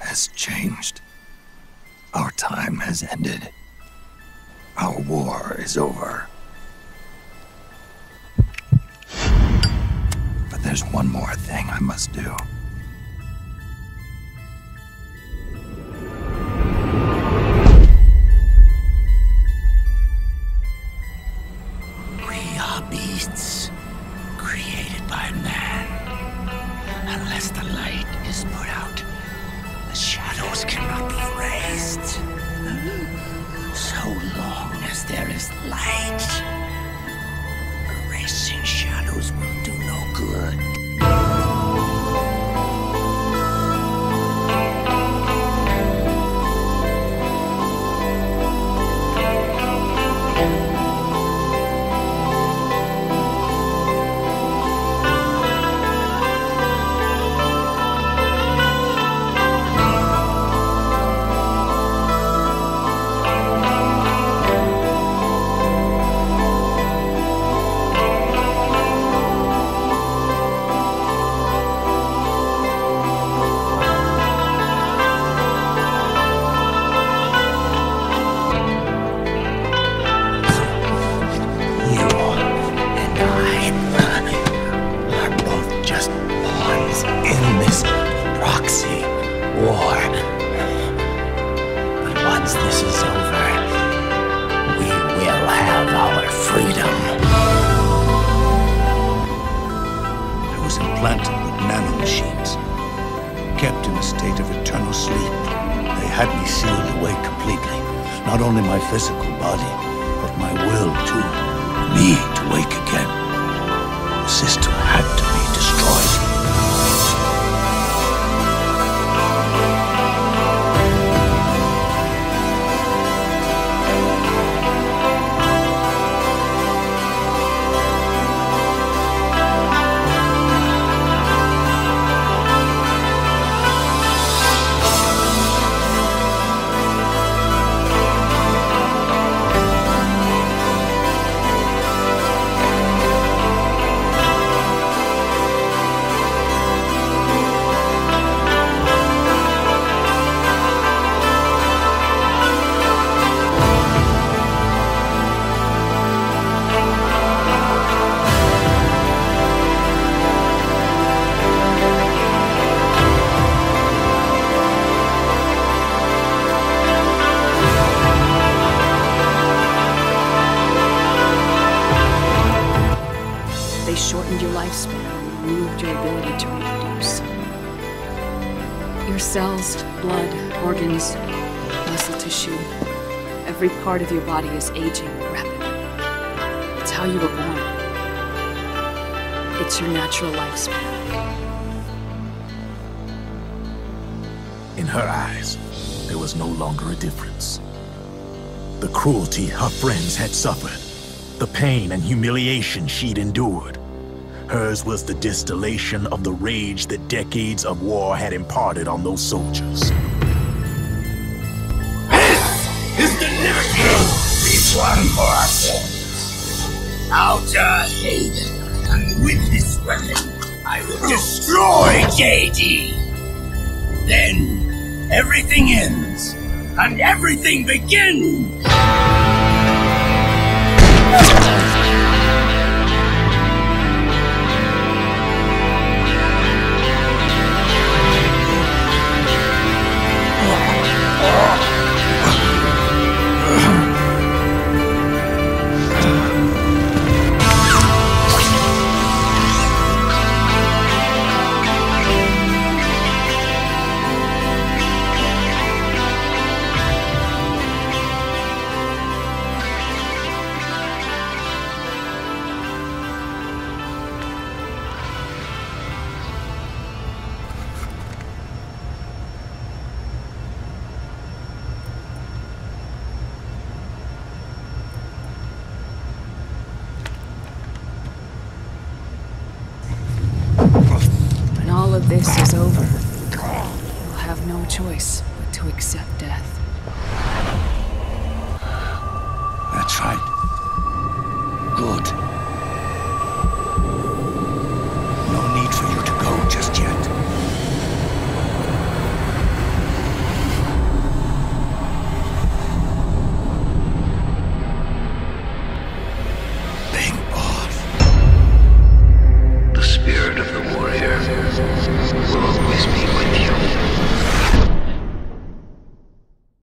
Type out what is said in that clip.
has changed. Our time has ended. Our war is over. But there's one more thing I must do. We are beasts, created by man. Unless the light is put out, the shadows cannot be erased. So long as there is light, erasing shadows will do no good. Implanted with nanomachines, kept in a state of eternal sleep. They had me sealed away completely. Not only my physical body, but my will too. Me to wake again. The system had to be destroyed. They shortened your lifespan and removed your ability to reproduce. Your cells, blood, organs, muscle tissue, every part of your body is aging rapidly. It's how you were born. It's your natural lifespan. In her eyes, there was no longer a difference. The cruelty her friends had suffered, the pain and humiliation she'd endured. Hers was the distillation of the rage that decades of war had imparted on those soldiers. This is the liberty we've won for ourselves. Outer Haven, and with this weapon, I will destroy JD. Then, everything ends, and everything begins! When all of this is over, you'll have no choice but to accept death.